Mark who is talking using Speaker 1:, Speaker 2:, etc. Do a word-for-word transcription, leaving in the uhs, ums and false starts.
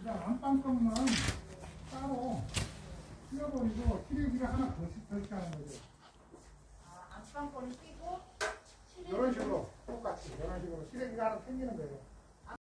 Speaker 1: 그냥 안방석만 따로 씌워버리고 시래기를 하나 더 설치하는 거죠.
Speaker 2: 아, 안방거를 끼고
Speaker 1: 이런 식으로 똑같이 이런 식으로 시래기가 하나 생기는 거예요.